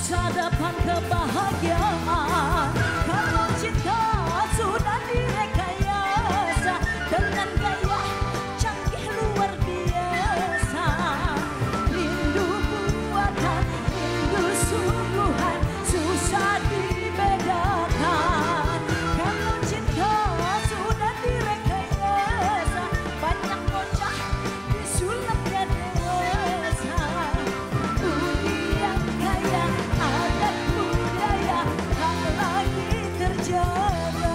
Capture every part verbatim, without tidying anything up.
masa depan kebahagiaan. Kalau cinta sudah direkayasa dengan gaya canggih luar biasa. Rindu buatan, rindu sungguhan, susah dibedakan. Kalau cinta sudah direkayasa, banyak bocah disulapnya dewasa. Budi yang kaya, adat budaya tak lagi terjaga.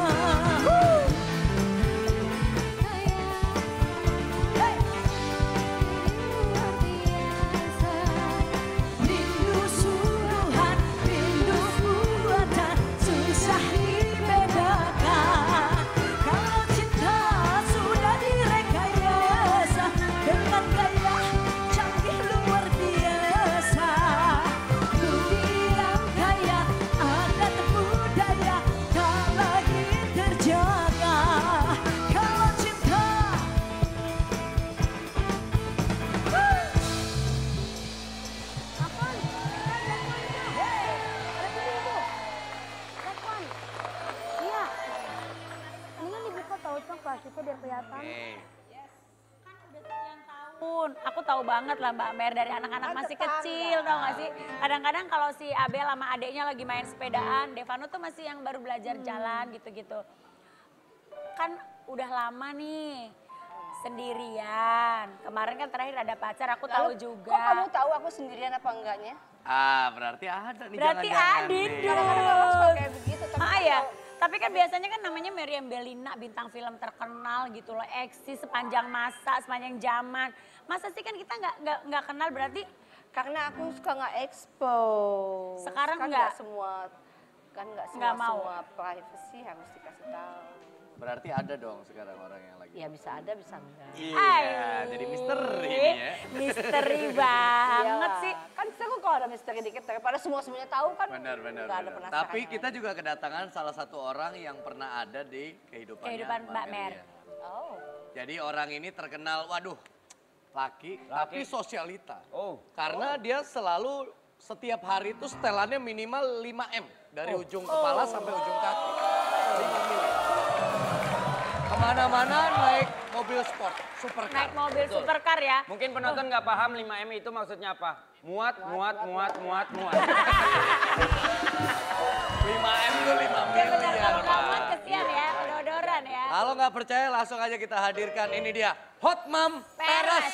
Rindu sungguhan, rindu buatan, susah dibedakan. Kalau cinta sudah direkayasa dengan gaya canggih luar biasa. Budi yang kaya, adat budaya tak lagi terjaga. Kalau cinta Iya. Mendingan dibuka tahu cok plastiknya biar kelihatan. Pun, aku tahu banget lah Mbak Mer dari anak-anak masih kecil tau gak sih. Kadang-kadang kalau si Abel sama adeknya lagi main sepedaan, Devano tuh masih yang baru belajar jalan gitu-gitu. Kan udah lama nih sendirian. Kemarin kan terakhir ada pacar, aku tahu Lalu, juga. Kok kamu tahu aku sendirian apa enggaknya? Ah, berarti ada nih Berarti jangan-jangan Adin nih. dong. Kadang-kadang orang suka kayak begitu. Tapi Ah kan ya, kalau- tapi kan biasanya kan namanya Meriam Bellina, bintang film terkenal gitu loh, eksis sepanjang masa, sepanjang zaman. Masa sih kan kita nggak nggak nggak kenal berarti Karena aku suka nggak expose. Sekarang kan nggak? semua, kan nggak semua Nggak mau? semua privacy harus dikasih tahu. Berarti ada dong sekarang orang yang lagi. Ya bisa ada, bisa enggak. Iya, Ay, jadi misteri nih ya. misteri banget Iyalah. sih. Kan seru kalau ada misteri dikit daripada semua semuanya tahu kan. Benar, benar, nggak ada benar. penasaran. Tapi kita juga kedatangan salah satu orang yang pernah ada di kehidupannya Kehidupan Mbak Mer. Meriam. Oh. Jadi orang ini terkenal, waduh, laki, tapi sosialita. Oh. Karena dia selalu setiap hari itu setelannya minimal lima M. Dari ujung kepala sampai ujung kaki. lima mili. Kemana-mana naik mobil sport, supercar. Naik mobil supercar ya. Mungkin penonton nggak paham lima M itu maksudnya apa? Muat, muat, muat, muat, muat. lima M itu lima Dia benar miliar, kamu Pak. kamu kesian ya, odoran ya. Kalau nggak percaya langsung aja kita hadirkan, ini dia Hot Mom Peres.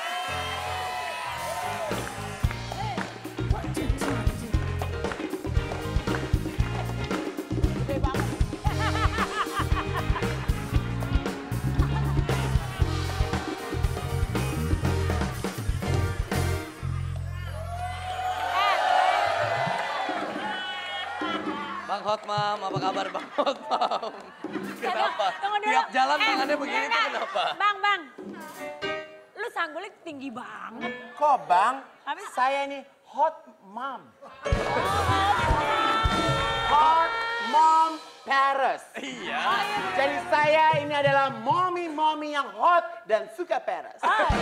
Bang Hot Mom, apa kabar Bang Hot Mom? Kenapa? Tunggu dulu. Tiap jalan Eh, tangannya begini tuh enggak. kenapa? Bang, bang. Lu sanggulnya tinggi banget. Kok bang? Habis- Saya ini hot mom. Hot mom Paris. Iya. Jadi saya ini adalah mommy-mommy yang hot dan suka Paris.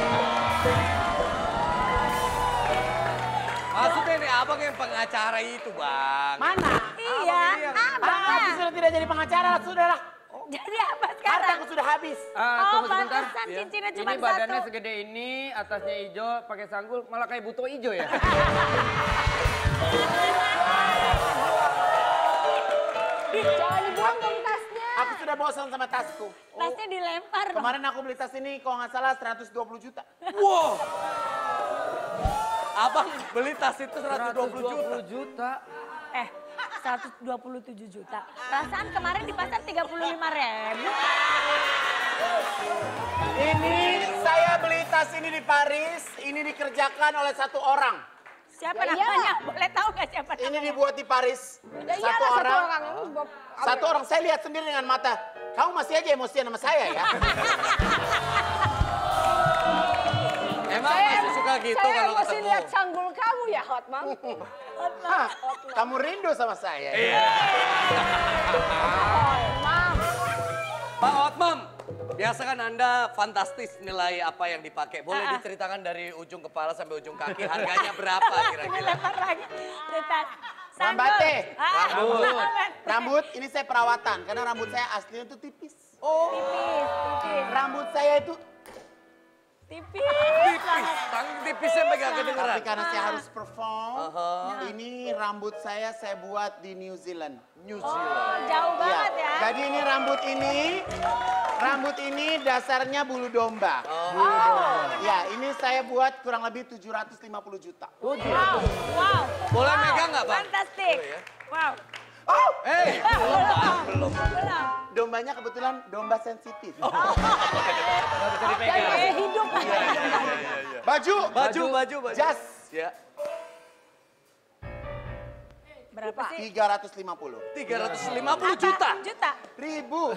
Maksudnya nih abang yang pengacara itu bang. Mana? Iya, abang Ah, aku lah. sudah tidak jadi pengacara, sudahlah. Jadi apa sekarang? Hartaku sudah habis. Ah, Oh, tunggu sebentar. pantesan cincinnya Ini cuma badannya satu. segede ini, atasnya hijau, pakai sanggul, malah kayak buto hijau ya. Jangan dibuang dong tasnya. Aku sudah bosan sama tasku. Tasnya dilempar dong. Kemarin aku beli tas ini kalau nggak salah seratus dua puluh juta. Wow. Abang beli tas itu seratus dua puluh juta. juta. Eh, seratus dua puluh tujuh juta. Perasaan kemarin di pasar tiga puluh lima ribu. Ini saya beli tas ini di Paris, ini dikerjakan oleh satu orang. Siapa Ya namanya? iyalah. Boleh tahu nggak siapa namanya? Ini dibuat di Paris. Ya Satu iyalah satu orang. orang. Ini sebab- Satu orang saya lihat sendiri dengan mata. Kamu masih aja emosian sama saya ya. Emang masih suka gitu Saya kalau masih ketemu? lihat sanggul kamu ya, Hot Mom. Hah, kamu rindu sama saya ya? Iya. Hot Mom. Pak Hot Mom, Biasa kan Anda fantastis nilai apa yang dipakai. Boleh Ah, ah. diceritakan dari ujung kepala sampai ujung kaki harganya berapa kira-kira? Lempar lagi. Cetak. Rambate. Ah, Rambut. rambut. Rambut ini saya perawatan karena rambut saya aslinya itu tipis. Oh, Tipis, tipis. Rambut saya itu Tipis. tipis. banget. Saking tipisnya megang kedengeran. tapi karena saya harus perform. Aha. Ini rambut saya saya buat di New Zealand. New Oh, Zealand. jauh Iya. banget ya. Jadi ini rambut ini rambut ini dasarnya bulu domba. Oh. Ya, ini saya buat kurang lebih tujuh ratus lima puluh juta. Wow, wow. Boleh wow. megang nggak, Bang? Fantastik. Boleh ya? Wow. Oh, Eh, belum, Bang, belum. Belum. dombanya kebetulan domba sensitif. Oh. Dan masih hidup. Baju, Baju, baju, baju. jas Ya, Berapa sih? tiga ratus lima puluh tiga ratus lima puluh juta. Juta. ribu.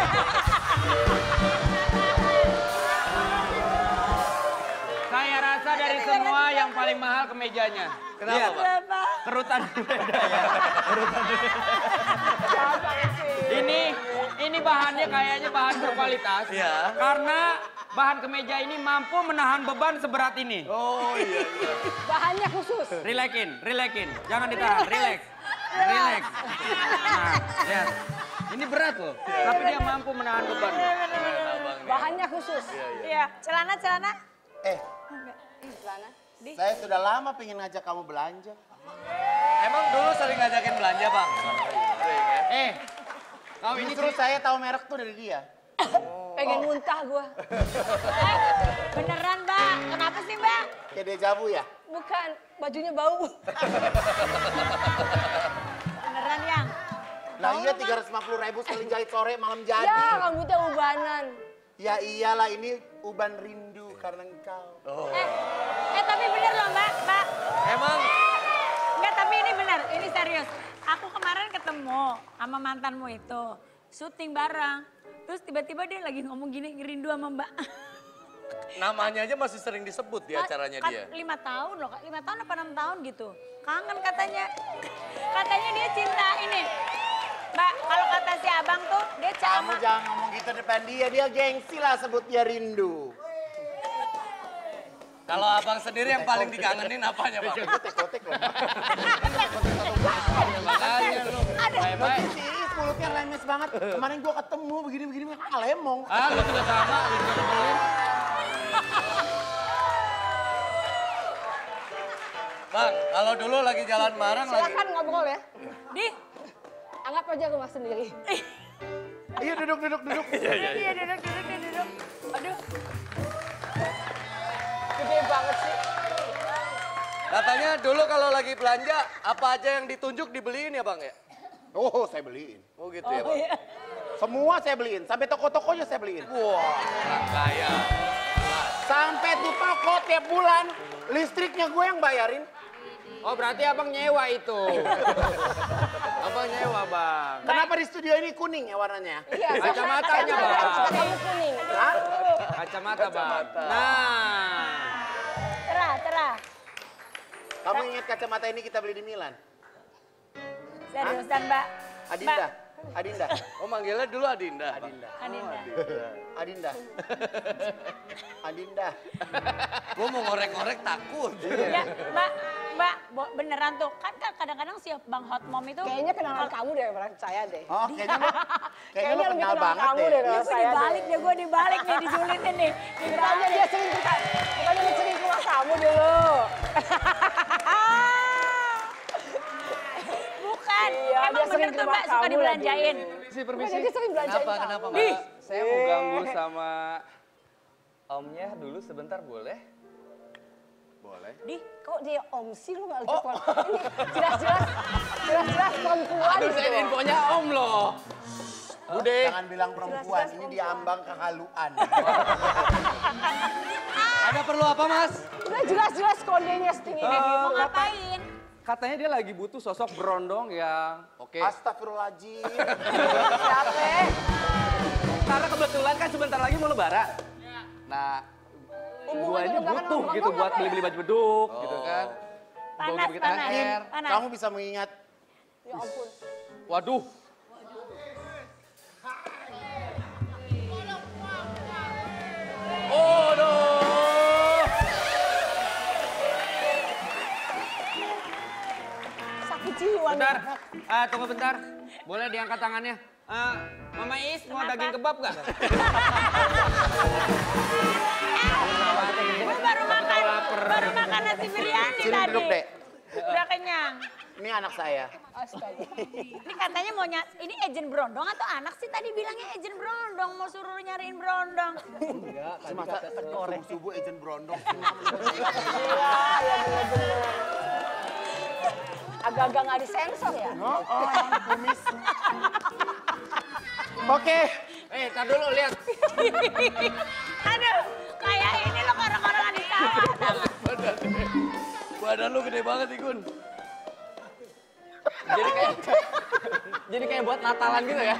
Saya rasa dari semua yang paling mahal kemejanya. Kenapa, Lihat, Pak? Berapa? kerutan beda ya. Kerutan beda. Ini ini bahannya kayaknya bahan berkualitas. Iya. Karena bahan kemeja ini mampu menahan beban seberat ini. Oh iya, iya. Bahannya khusus. Rilekin, rilekin. Jangan ditahan, relax. Relax. Nah, lihat. Ini berat loh, tapi dia mampu menahan beban. Bahannya khusus. Iya. Celana, celana. Eh, Celana. saya sudah lama pengen ngajak kamu belanja. Emang dulu sering ngajakin belanja, Bang? Sering ya? Eh, kau ini Justru saya tahu merek tuh dari dia. Pengen muntah gua. Eh, beneran, Mbak. Kenapa sih, Mbak? Kayak dejavu ya? Bukan, bajunya bau. Beneran, Yang? Nah iya tiga ratus lima puluh ribu sekali jahit sore malam jadi. Ya, rambutnya ubanan. Ya iyalah ini uban rindu karena engkau. Eh, eh tapi bener loh, Mbak. Mbak. Emang Enggak, tapi ini benar, ini serius. Aku kemarin ketemu sama mantanmu itu, syuting bareng. Terus tiba-tiba dia lagi ngomong gini, ngerindu sama Mbak. namanya aja masih sering disebut di acaranya Kan dia. lima tahun loh, Kak. lima tahun apa enam tahun gitu. Kangen katanya. Katanya dia cinta ini. Mbak, kalau kata si abang tuh, dia Kamu sama. jangan ngomong gitu depan dia, dia gengsi lah sebut dia rindu. Kalau abang sendiri yang paling dikangenin apanya, Bang? Kotek-kotek loh. Makanya lu. baik-baik. Serius mulutnya lemes banget. Kemarin gua ketemu begini-begini, ah lemong. Ah, lu juga sama, lu juga nyebelin. Bang, kalau dulu lagi jalan bareng lagi. Silakan ngobrol ya. Di. Anggap aja rumah sendiri. Iya duduk, duduk, duduk. Iya, iya, duduk, duduk, duduk, duduk. Aduh. Gede banget sih. Katanya dulu kalau lagi belanja, apa aja yang ditunjuk dibeliin ya, Bang ya? Oh, saya beliin. Oh gitu ya, Bang? Semua saya beliin, sampai toko-tokonya saya beliin. Wah, orang kaya. Sampai tuh toko tiap bulan, listriknya gue yang bayarin. Oh, berarti abang nyewa itu. Abang nyewa, Bang. Kenapa di studio ini kuning ya warnanya? Iya, Kacamatanya, Bang. kamu kuning. Hah? Kacamata, Bang. Nah. Terah, terah. Kamu ingat kacamata ini kita beli di Milan? Seriusan, Mbak. Adinda, Adinda, Oh manggilnya dulu Adinda. Bang. Adinda, Adinda. Adinda, Adinda. Gue mau ngorek-ngorek takut. Ya, Mbak, Mbak, bo- beneran tuh. Kan kan kadang-kadang si Bang Hot Mom itu. Kayaknya kenalan kamu deh orang saya deh. Oh, kayaknya lu, kayaknya lu Kayaknya lebih kenal kenal banget kamu deh. deh, Ya, kalau gue saya dibalik deh. deh, gue dibalik nih, dijulitin nih. Bukannya Dibalik. dia sering ke bukannya dia sering ke rumah kamu dulu. Bukan, Iya, dia emang sering bener ke tuh rumah Mbak, suka kamu dibelanjain. Si Bukannya dia sering belanjain Kenapa, kamu. kenapa, Di. Mbak? Saya mau ganggu sama omnya dulu sebentar boleh? Boleh. Di, kok dia om sih lu nggak telepon? Ini jelas-jelas, jelas-jelas perempuan Aduh, gitu. saya ada infonya om loh. Bude. Jangan bilang perempuan, ini dia ambang kehaluan. Ada perlu apa, Mas? Udah jelas-jelas kondenya setinggi ini. Mau ngapain? Katanya dia lagi butuh sosok berondong yang Oke. Astagfirullahaladzim. Capek. karena kebetulan kan sebentar lagi mau lebaran. Nah, gua ini lebaran butuh sama gitu Bang buat apa ya? beli-beli baju beduk Oh. gitu kan. Panas, Bawa kita panas. air. Panas. Kamu bisa mengingat Ya ampun. Waduh, Aduh. Sakit jiwa. Bentar, ah, tunggu bentar. Boleh diangkat tangannya? Ah, Mama Is mau Kenapa? daging kebab gak? Gue baru makan, baru makan nasi biryani Sini tadi. duduk, Dek. Udah kenyang. Ini anak saya. Astaga. Ini katanya mau nyat, ini agent brondong atau anak sih tadi bilangnya agent brondong, mau suruh nyariin brondong. Semasa subuh subuh agent brondong. Iya, ya bener-bener. Agak-agak nggak disensor ya? Oh, oh, kumis. Oke. Eh, tar dulu lihat. Aduh, kayak ini lo orang-orang di sawah. Badan lu gede banget, Ikun. Jadi kayak jadi kayak buat Natalan gitu ya.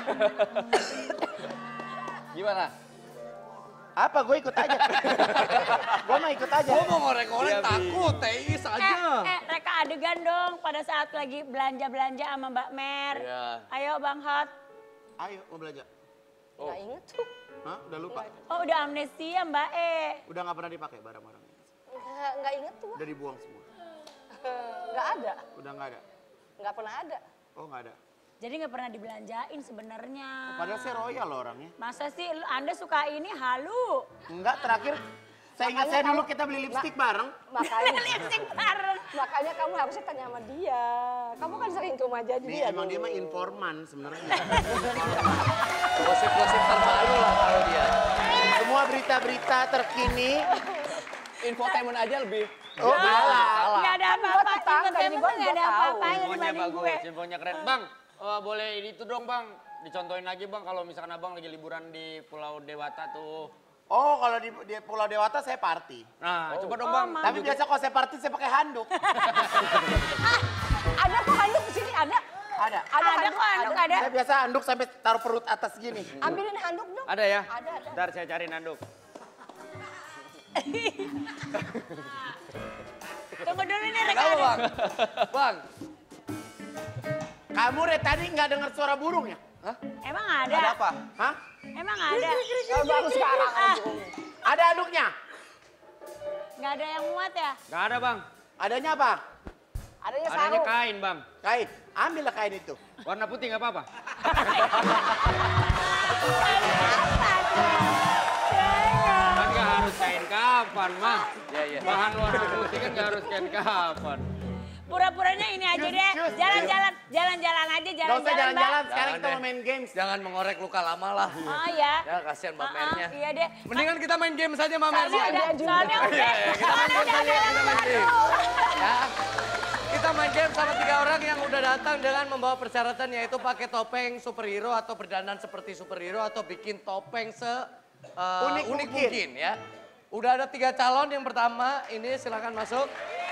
Gimana? Apa gue ikut aja. Gue mah ikut aja. Gue mau ngorek-ngorek takut, Teis Eh, aja. eh, reka adegan dong pada saat lagi belanja-belanja sama Mbak Mer. Iya. Ayo Bang Hot. Ayo mau belajar. Nggak inget tuh. Hah? Udah lupa? Oh udah amnesia Mbak E. Udah nggak pernah dipakai barang-barangnya. Nggak, nggak inget tuh. Udah dibuang semua. Nggak ada. Udah nggak ada. Nggak pernah ada. Oh nggak ada. Jadi nggak pernah dibelanjain sebenarnya. Padahal saya royal loh orangnya. Masa sih lu- Anda suka ini halu? Enggak, terakhir saya ingat Makanya saya dulu kamu- kita beli lipstik bareng. Makanya, Lipstick bareng. makanya kamu harusnya tanya sama dia. Kamu kan sering ke rumah jadi Nih dia. emang dulu. dia mah informan sebenarnya. Gosip-gosip terbaru lah kalau dia. Semua berita-berita terkini. Infotainment aja lebih. Oh, salah. Nggak ada apa-apa. Gua tetangga, Infotainment jadi gua tuh nggak ada nggak tahu. apa-apanya Infonya dibanding bagus, gue. infonya keren. Bang, eh, boleh itu dong Bang, dicontohin lagi Bang kalau misalkan Abang lagi liburan di Pulau Dewata tuh. Oh, kalau di, di Pulau Dewata saya party. Nah, coba dong Oh, Bang. Mam. Tapi biasa kalau saya party saya pakai handuk. Ada kok handuk di sini ada. Ada. Ada, Ada kok handuk ada. Saya biasa handuk sampai taruh perut atas gini. Ambilin handuk dong. Ada ya? Ada, ada. Ntar saya cari nanduk. Tunggu dulu nih reka Kenapa, adeg- Bang? Bang, Kamu dari tadi nggak dengar suara burung ya? Hah? Emang ada? Ada apa? Hah? Emang ada? Oh, baru sekarang. Ah, Ada handuknya? nggak ada yang muat ya? Gak ada Bang. Adanya apa? Adanya Adanya sarung. kain Bang. Kain. Ambillah kain itu. Warna putih nggak apa-apa? Kan nggak harus kain kapan mah. Iya, iya. Bahan warna putih kan nggak harus kain kapan. Pura-puranya ini aja Cus, deh. cus. Jalan-jalan, jalan-jalan aja, Gak usah jalan-jalan, jalan-jalan, Mbak. sekarang Jangan kita mau deh. main games. jangan mengorek luka lama lah. Oh ya. Ya, kasihan Mbak Ah, ah, Mernya. iya deh. Mendingan kita main game saja Mbak Mer. Soalnya ada, soalnya udah, Iya, iya, kita main soalnya game udah saja, ada kita yang main game. baru. Ya. Kita main game sama tiga orang yang udah datang dengan membawa persyaratan yaitu pakai topeng superhero atau berdandan seperti superhero atau bikin topeng se uh, Unik unik, mungkin. mungkin ya. Udah ada tiga calon, yang pertama ini silakan masuk.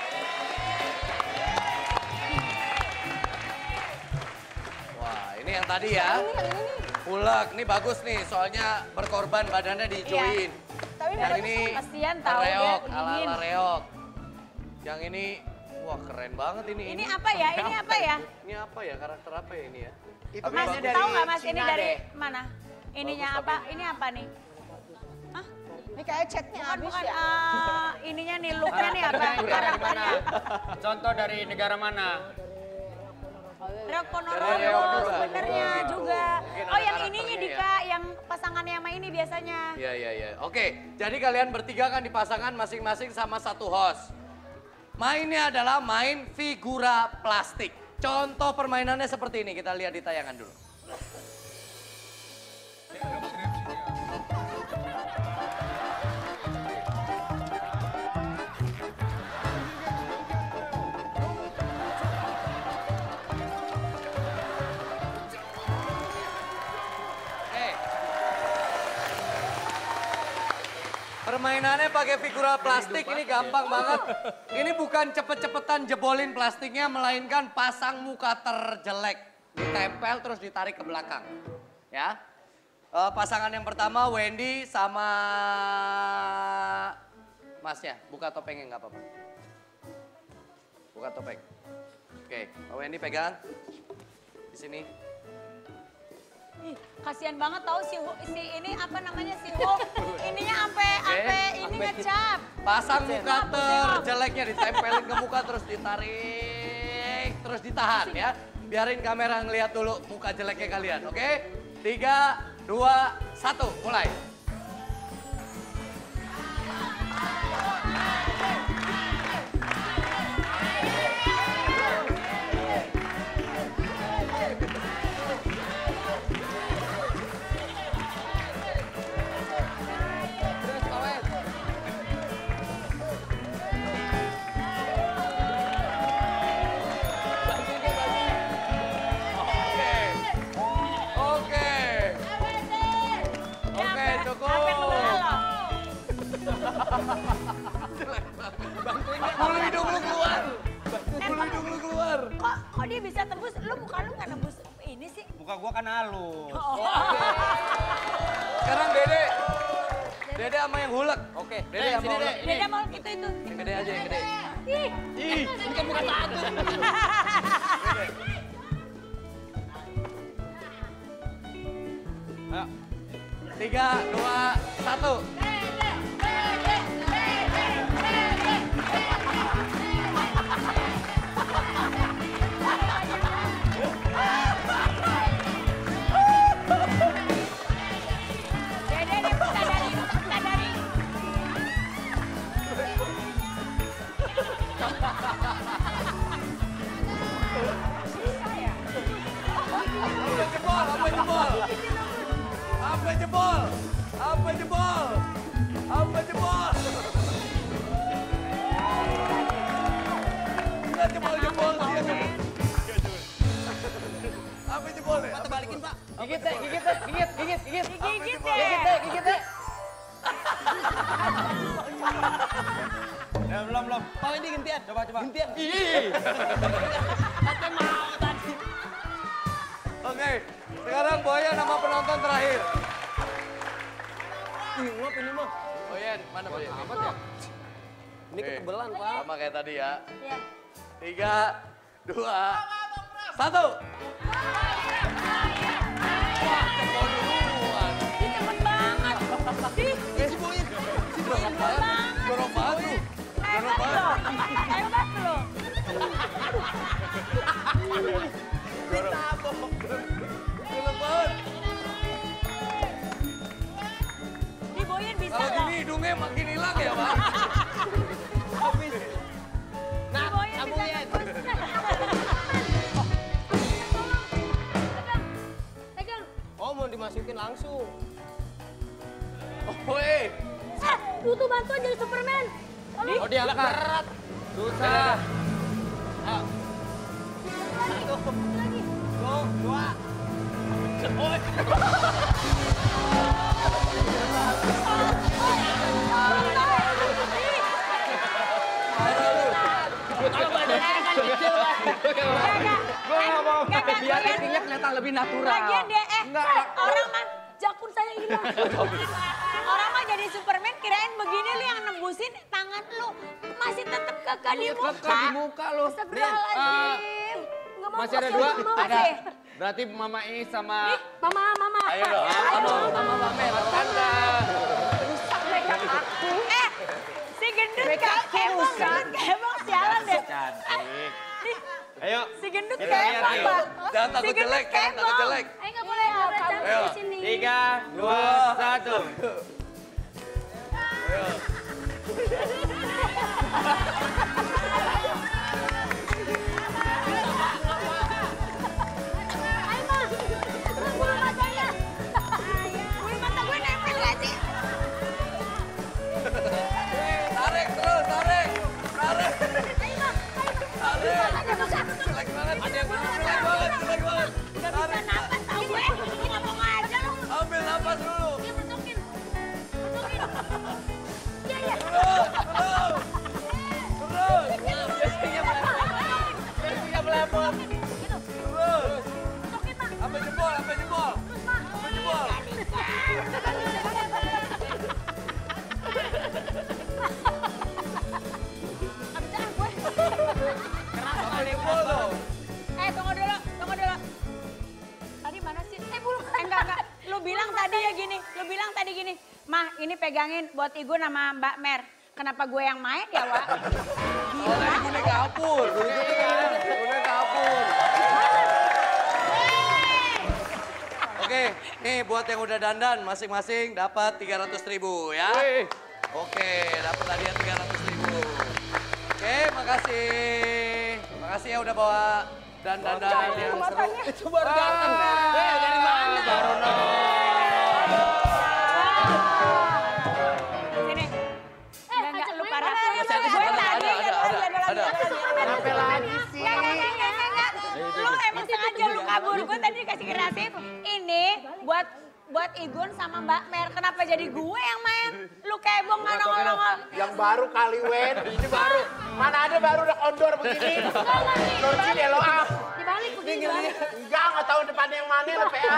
Wah ini yang tadi ya. Ulek, ini bagus nih soalnya berkorban badannya diijuin. Tapi Yang badannya ini kasihan tahu dia reok, dingin. ala-ala reok. Yang ini, wah keren banget ini. Ini apa ya? Ini apa ya? Ini apa ya? Karakter apa ya ini ya? Itu Tapi Mas, mainnya bagus. dari tahu nggak Mas ini Cina dari deh. mana? Ininya Bagus, apa? tapi- Ini apa nih? Ini kayak chatnya Bukan, habis bukan. ya. eh, ininya nih, looknya nih apa? Karakternya. Contoh dari negara mana? Reok Dari Ponorogo reok juga. sebenarnya Oh, gitu. juga. Mungkin Oh ada yang ininya karakternya Dika, yang pasangannya sama ini biasanya. Iya, iya, iya. Oke, jadi kalian bertiga kan dipasangkan masing-masing sama satu host. Mainnya adalah main figura plastik. Contoh permainannya seperti ini, kita lihat di tayangan dulu. Oke. Permainannya pakai figura plastik ini gampang banget. Ini bukan cepet-cepetan jebolin plastiknya, melainkan pasang muka terjelek. Ditempel terus ditarik ke belakang. Ya. Eh, pasangan yang pertama Wendy sama Masnya. Buka topengnya nggak apa-apa. Buka topeng. Oke, Pak Wendy pegang. Di sini. Ih, kasihan banget tahu si si ini apa namanya si Hulk. Ininya sampai sampai ini ngecap. Pasang muka terjeleknya ditempelin ke muka terus ditarik, terus ditahan ya. Biarin kamera ngeliat dulu muka jeleknya kalian, oke? Tiga, dua, satu, mulai. Bulu hidung lu keluar. Bulu hidung lu keluar. Kok kok dia bisa tembus? Lu muka lu nggak nembus ini sih? Muka gua kan halus. Oh. Sekarang Dede. Dede sama yang hulek. Oke. Dede sama sini, hulek. Dek. Beda mau gitu itu. Yang gede aja, yang gede. Ih, Ih, Ini kan bukan satu. Ayo. tiga, dua, satu. Dede deh buka dari buka dari. Apa jebol? Apa jebol? Apa jebol? Apa jebol? Apa jebol? Enggak jebol-jebol dia. Apa jebol ya? Mata balikin, Pak. Gigit deh, gigit deh, gigit, gigit, gigit. Gigit Gigit deh. deh, gigit deh. Ya, belum, belum. Pak ini gantian. Coba, coba. Gantian. Ih. Apa mau tadi? Oke, sekarang Boyan nama penonton terakhir. Ih, ngap ini mah. Boyan, mana Boyan? Amat ya? Ini Oke, ketebelan, Pak. sama kayak tadi ya. Iya. Tiga, dua, satu. Wah, jebol duluan. Ih, cepet banget. Ih, Eh, si Boyin. Si Boyin. Jorok banget, jorok banget lu. Jorok hebat banget. loh. Hebat loh. Jorok banget. Diboyin bisa Kalau loh. gini hidungnya makin hilang ya, Pak. Nah, Diboyin sambungin. Pegang. Oh, mau dimasukin langsung. Oh, eh. Eh, butuh bantuan jadi Superman. Oh, dia berat. Susah. Ayo. Satu. Lagi. Go, dua. Oh, Kalau badannya kan kecil, Pak. Gua nggak mau. Biar actingnya kelihatan lebih natural. Lagian dia, eh, Enggak. orang mah jakun saya hilang. Orang mah jadi Superman kirain begini lu yang nembusin tangan lu. Masih tetep kekeh di muka. Kekeh di muka lu. Astagfirullahaladzim. Nggak mau Masih ada pakai, dua? nggak mau Ada. pakai. Berarti Mama Iis sama Mama, mama. Ayo dong. Ayo. Sama Mbak Mer. Tanda. Rusak makeup aku. Eh, si gendut kayak kebong kan? Kebong sialan deh. Cantik. Nih, Ayo. si gendut Kita kebong, lihat, yuk. Pak. Jangan Si takut gendut jelek, jangan takut kebong. jelek. Eh, nggak boleh ada cantik Ayo. di sini. Tiga, dua, satu. Ayo, Ma. Bulu matanya. Bulu mata gue nempel gak sih? Tarik terus, tarik. Tarik. Ayo, Ma. Tarik. Jelek banget. Jelek banget, jelek banget. Gak bisa napas tau gue. Lu ngomong aja lu. Ambil napas dulu. Iya, masukin. Masukin. Iya, iya. Terus, terus. Terus. biasanya melepot. Biasanya melepot. Gitu. Terus. Masukin, Ma. Sampai jebol, sampai jebol. Terus, Ma. Sampai jebol. Abisnya gue. Sampai jebol tuh. Eh, tunggu dulu, tunggu dulu. Tadi mana sih? Eh, bulu. Eh, enggak. lu bilang tadi gini, Mah ini pegangin buat Igun sama Mbak Mer. Kenapa gue yang main ya, Wak? Oh, tadi gue kabur. Gue kabur. Oke, nih buat yang udah dandan masing-masing dapat tiga ratus ribu ya. Oke, dapat hadiah tiga ratus ribu. Oke, makasih. Makasih ya udah bawa dandan-dandan yang seru. Itu baru datang. Eh, dari mana? Baru Sini. Enggak, enggak, lu parah. Ada, Gue tadi. ada, ada, ada. Kenapa lagi sih? Enggak, enggak, enggak, enggak, enggak. Lu emang sengaja lu kabur. Gue tadi dikasih kreatif. Ini buat buat Igun sama Mbak Mer. Kenapa jadi gue yang main? Lu kebong nggak nongol-nongol. Yang baru kali Wen, ini baru. Mana ada baru udah kondor begini. Kunci deh lo ah. Dibalik begini. Enggak, nggak tahu depannya yang mana lo P A.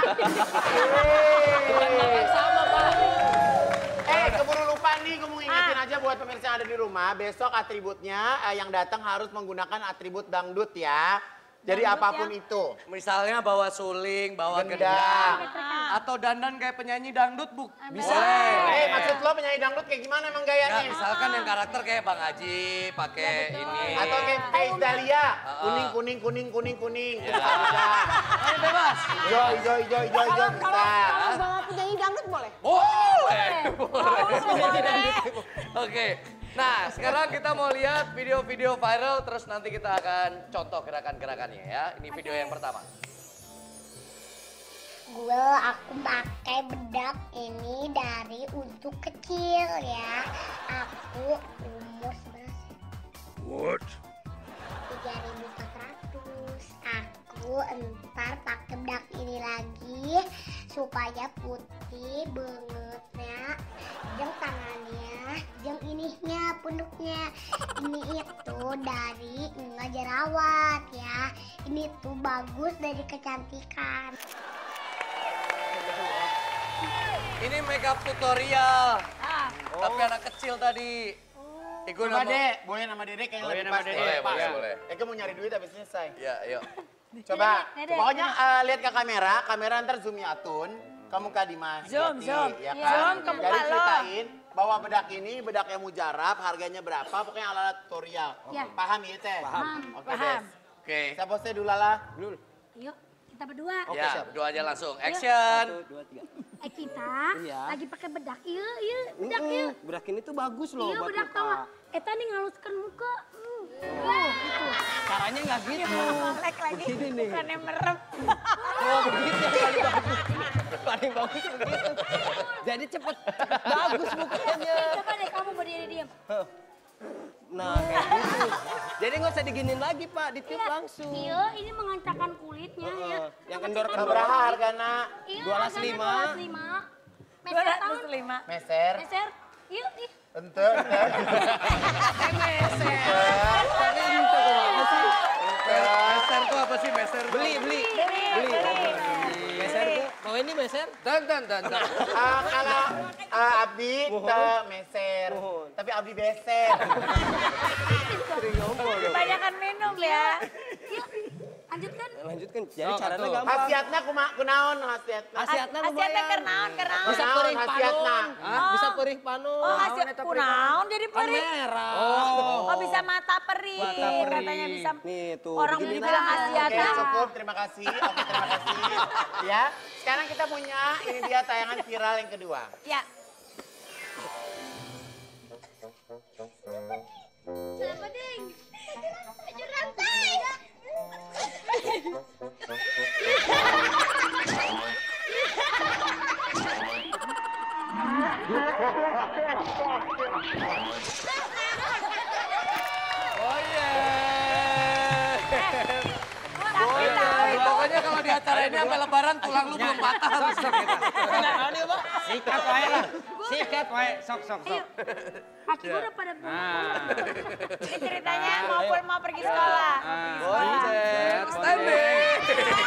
sama, Pak. Eh, keburu lupa nih, gue mau ingetin aja buat pemirsa yang ada di rumah. Besok atributnya eh, yang datang harus menggunakan atribut dangdut ya. Jadi apapun itu. Misalnya bawa suling, bawa Gendang. gendang. Atau dandan kayak penyanyi dangdut, Bu. Bisa. Eh, maksud lo penyanyi dangdut kayak gimana emang Ya, gayanya? misalkan yang karakter kayak Bang Haji, pakai ini. Atau kayak Face Dahlia, kuning, kuning, kuning, kuning, kuning. Bisa, bisa. Ayo bebas. Hijau, hijau, hijau, hijau, hijau, bisa. Kalau bawa penyanyi dangdut boleh? Boleh. Boleh. Oke. Nah, sekarang kita mau lihat video-video viral, terus nanti kita akan contoh gerakan-gerakannya ya. Ini video yang pertama. Gue aku pakai bedak ini dari untuk kecil ya. Aku umur sebelas. What? tiga ribu empat ratus. Aku entar pakai bedak ini lagi supaya putih bangetnya. Jeng tangannya, jeng ininya, punduknya. Ini itu dari enggak jerawat ya. Ini tuh bagus dari kecantikan. Ini makeup tutorial. Ah. Tapi anak kecil tadi. Igun Coba sama- deh, Boyan sama Dedek yang Boyan lebih sama pas. Dedek. Boleh, Pas. boleh, boleh. Eke mau nyari duit habis selesai. Ya, ayo. Coba, Dedek. pokoknya eh, lihat ke kamera, kamera ntar zoom ya Atun. Kamu Kak Dimas. Zoom, Yati, zoom. Ya Iya. kan? Zoom ke muka Jadi lo. ceritain bahwa bedak ini bedak yang mujarab, harganya berapa, pokoknya ala tutorial. Ya. Paham ya Teh? Paham. Oke, Paham. Des. Oke. Siapa sih dulu Lala? Yuk, kita berdua. Ya, berdua aja langsung. Action. Eh kita Iya. lagi pakai bedak. Iya, iya, bedak iya. Bedak ini tuh bagus loh Iya, buat bedak muka. tau gak? Eta nih ngaluskan muka. Hmm. Oh, gitu. Caranya nggak gitu. Melek lagi. Begini nih. Bukannya merem. Oh begitu yang paling bagus. Paling bagus begitu. Jadi cepet, cepet bagus mukanya. Coba deh kamu berdiri diam. Nah kayak gitu. Jadi nggak usah diginin lagi Pak, ditiup langsung. Iya, ini mengancakkan kulitnya ya. Heeh. Yang kendor-kendor. Berapa harganya? Iya, dua ratus harganya lima. dua ratus lima. dua Meser ratus tahun. lima. Meser. Meser. Iya, ih. Ente, ente. Tapi itu kok apa sih? Meser tuh apa sih meser? Beli, beli. Beli. Meser tuh. Oh ini meser? Dan, dan, dan, dan. Ah, kalau ah, Abdi te meser, Mohon. tapi Abdi beser. Kebanyakan minum ya. Yuk, lanjutkan. Lanjutkan. Jadi Oh, caranya betul. gampang. Hasiatnya kuma kunaon hasiatnya? Hasiatnya Asiatnya lumayan. kernaon, kernaon. Bisa Kunaon perih hasiatna? panon. Bisa perih panon. Oh, hasil kunaon jadi Kan perih. merah. Oh, bisa mata perih. Mata perih. Katanya bisa. Nih tuh. Orang begini bilang dah. Oke, hasiatnya. cukup. Terima kasih. Oke, terima kasih. Ya, sekarang kita punya ini dia tayangan viral yang kedua. Ya. Siapa ding? Baju rantai. Oh iya. Tapi tahu itu. Pokoknya kalau di acara ini sampai lebaran tulang lu belum patah harus gitu. Sikat wae lah. Sikat wae. Sok, sok, sok. Kaki gue udah pada Ini ceritanya mau pul mau pergi sekolah. Mau pergi sekolah. Boncet, standing.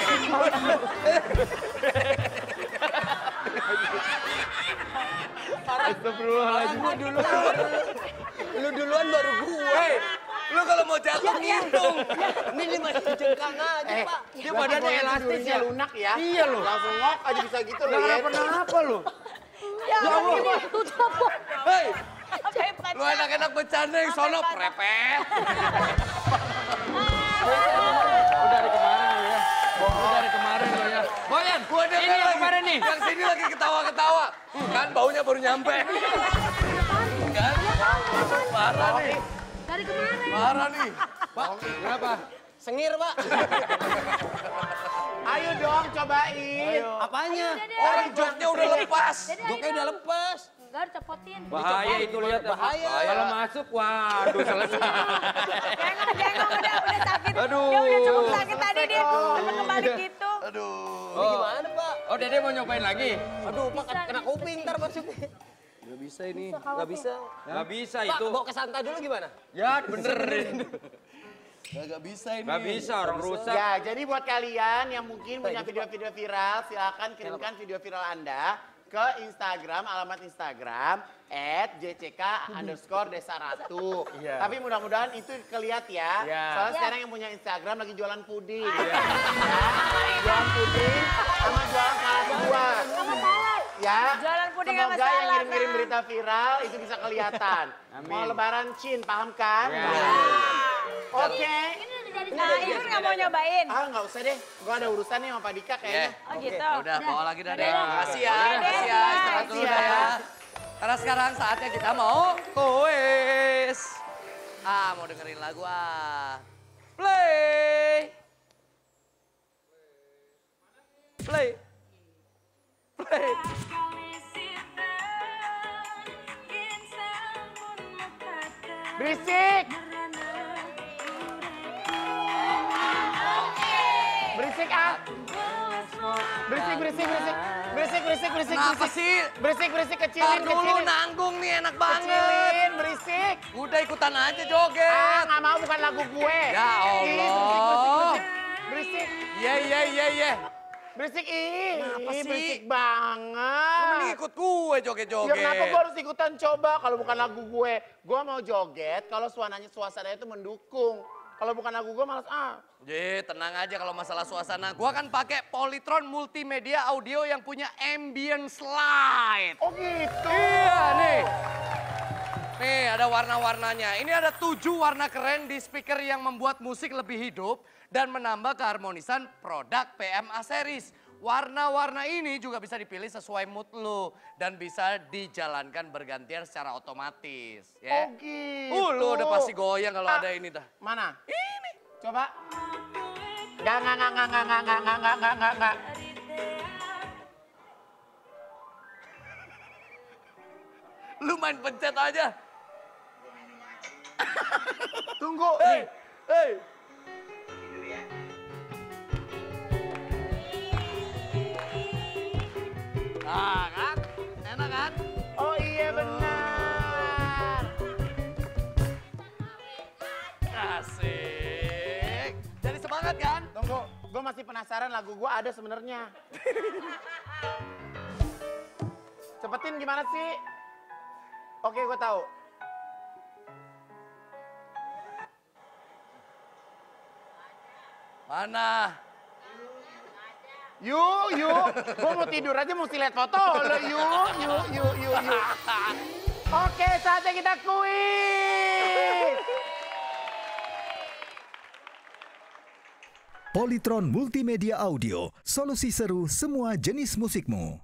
Astagfirullahaladzim. Lu duluan. Lu duluan baru gue. Lu kalau mau jatuh ngitung. Ini lima jengkang aja Eh, Pak. dia badannya elastis ya. Lunak ya. Iya loh. Langsung ngok aja bisa gitu loh Nggak ya. kenapa-napa lu. Ya Allah. Tutup. Hei, Bebas. lu enak-enak bercanda yang sono prepet. Udah dari kemarin lo ya. Udah dari kemarin lo ya. Boyan, gua Ini denger yang lagi. kemarin nih. Yang sini lagi ketawa-ketawa. Kan baunya baru nyampe. Kan? Parah nih. Dari kemarin. Parah nih. Pak, kenapa? Sengir, Pak. Ayo dong cobain. Apanya? Orang joknya udah lepas. Joknya udah lepas. Enggak, dicopotin. Bahaya itu lihat. Bahaya. Kalau masuk, waduh selesai. Jengong, jengong, udah, udah sakit. Aduh. Dia udah cukup sakit tadi dia. Sampai kembali gitu. Aduh. Ini gimana, Pak? Oh, Dede mau nyobain lagi? Aduh, Pak, kena kuping ntar maksudnya. Gak bisa ini. Nggak bisa. Gak bisa Pak, itu. bawa ke Santa dulu gimana? Ya, benerin. Gak bisa ini. Gak bisa, orang rusak. Ya, jadi buat kalian yang mungkin punya video-video viral, silakan kirimkan video viral Anda ke Instagram, alamat Instagram at jck underscore desa ratu. Iya. Tapi mudah-mudahan itu kelihat ya. Iya. Soalnya sekarang yang punya Instagram lagi jualan puding. Ya. Jualan puding sama jualan salad buah. Ya. Jualan puding sama Semoga yang salad, ngirim-ngirim nah. berita viral itu bisa kelihatan. Amin. Mau lebaran Chin, paham kan? Ya. Oke. Nah, Ibu nggak mau nyobain? Ah, nggak usah deh. Gua ada urusan nih sama Pak Dika kayaknya. Oh gitu. Ya udah, bawa lagi Dade. Dadah. Makasih ya, Dadah. makasih ya. Istirahat dulu Makasih dah ya. ya. Karena sekarang saatnya kita mau kuis. Ah, mau dengerin lagu ah. Play. Play. Play. Berisik. Berisik ah. Berisik, berisik, berisik. Berisik, berisik, berisik. Kenapa berisik. sih? Berisik, berisik, Tar kecilin, dulu kecilin. nanggung nih enak banget. Kecilin, berisik. Udah ikutan aja Ah, joget. nggak mau, bukan lagu gue. Ya Ih, berisik, berisik, Allah. berisik. Berisik, Iya, iya, iya, iya. berisik. Ih, Kenapa ih, sih? berisik Lu banget. mending ikut gue Ya joget-joget. kenapa gue harus ikutan coba kalau bukan lagu gue? Gue mau joget kalau suasananya suasananya itu mendukung. Kalau bukan lagu gue malas ah. Ye, tenang aja kalau masalah suasana. Gua kan pakai Polytron multimedia audio yang punya ambient slide. Oh gitu. Iya nih. Nih ada warna-warnanya. Ini ada tujuh warna keren di speaker yang membuat musik lebih hidup dan menambah keharmonisan produk P M A series. Warna-warna ini juga bisa dipilih sesuai mood lo dan bisa dijalankan bergantian secara otomatis. Ya. Oh gitu. Uh, lo udah pasti goyang kalau Ah, ada ini dah. Mana? Ini. Coba. Gak, gak, gak, gak, gak, gak, gak, gak, gak, gak, gak. Lu main pencet aja. Tunggu. Hei, Nih. hei. Nah kan, enak kan? Oh iya benar. Asik. Jadi semangat kan? Tunggu. Gue masih penasaran lagu gue ada sebenarnya. Cepetin gimana sih? Oke, gue tahu. Mana? Yuk, yuk. Gue mau tidur aja mesti lihat foto. Lo, yuk, yuk, yuk, yuk, yuk. Oke, saatnya kita kuis. Polytron Multimedia Audio, solusi seru semua jenis musikmu.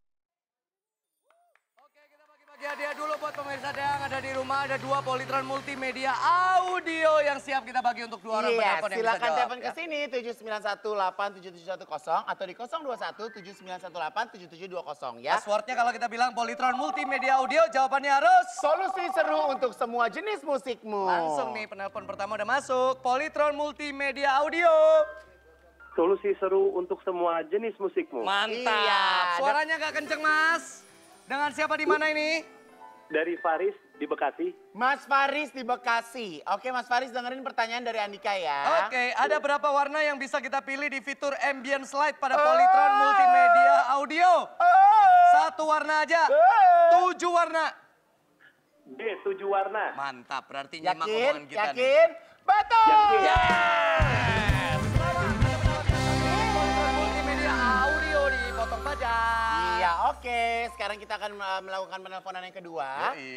Oke, kita bagi-bagi hadiah dulu buat pemirsa yang ada di rumah. Ada dua Polytron Multimedia Audio yang siap kita bagi untuk dua orang Iya, penelpon yang bisa silakan jawab. telepon ke sini tujuh sembilan satu delapan tujuh tujuh satu nol atau di nol dua satu tujuh sembilan satu delapan tujuh tujuh dua nol ya. Passwordnya kalau kita bilang Polytron Multimedia Audio, jawabannya harus... Solusi seru untuk semua jenis musikmu. Langsung nih penelpon pertama udah masuk. Polytron Multimedia Audio. Solusi seru untuk semua jenis musikmu. Mantap. Iya, Suaranya gak kenceng mas. Dengan siapa di mana ini? Dari Faris di Bekasi. Mas Faris di Bekasi. Oke, Mas Faris dengerin pertanyaan dari Andika ya. Oke, ada berapa warna yang bisa kita pilih di fitur ambient slide pada Polytron Multimedia Audio? Satu warna aja. Tujuh warna. B, tujuh warna. Mantap, berarti nyimak Yakin? omongan kita nih. Yakin? Betul! Yes! Selamat mendapat Polytron Multimedia Audio di Potong Pajak. Iya, oke. Oke, sekarang kita akan uh, melakukan penelponan yang kedua. Yoi.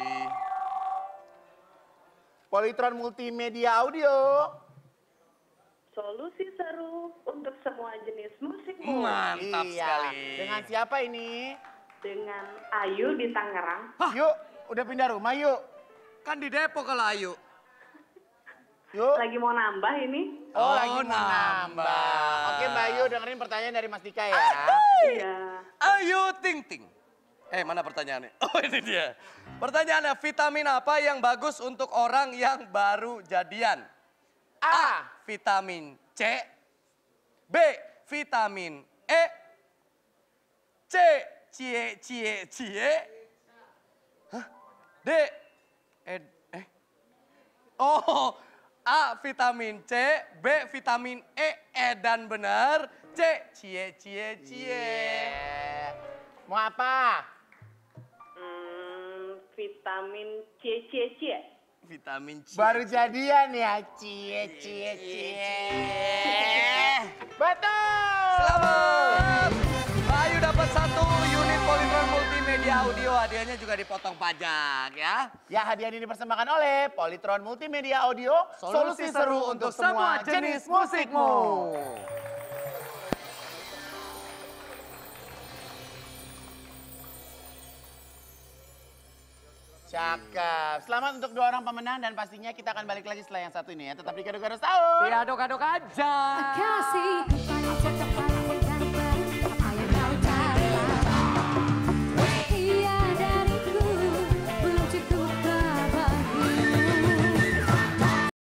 Polytron Multimedia Audio. Solusi seru untuk semua jenis musik. Mantap Iya. sekali. Dengan siapa ini? Dengan Ayu di Tangerang. Yuk, udah pindah rumah yuk. Kan di Depok kalau Ayu. Yuk. Lagi mau nambah ini. Oh, Oh, lagi mau nambah. nambah. Oke Mbak Ayu, dengerin pertanyaan dari Mas Dika ya. Iya. Ayu Ting Ting. Eh, mana pertanyaannya? Oh, ini dia. Pertanyaannya, vitamin apa yang bagus untuk orang yang baru jadian? A. Vitamin C. B. Vitamin E. C. Cie, cie, cie. Hah? D. Eh, eh. Oh, A. Vitamin C. B. Vitamin E. Edan benar. C. Cie, cie, cie. Iya. Mau apa? Hmm, vitamin C, C, C. Vitamin C. Baru jadian ya, cie, cie, cie. Betul! Selamat! Mbak Ayu dapat satu unit Polytron Multimedia Audio. Hadiahnya juga dipotong pajak ya. Ya, hadiah ini dipersembahkan oleh Polytron Multimedia Audio. Solusi seru untuk semua jenis musikmu. Cakep. Selamat untuk dua orang pemenang dan pastinya kita akan balik lagi setelah yang satu ini ya. Tetap di Gado-Gado Sahur. Ya, aduk-aduk aja. Kasih kepada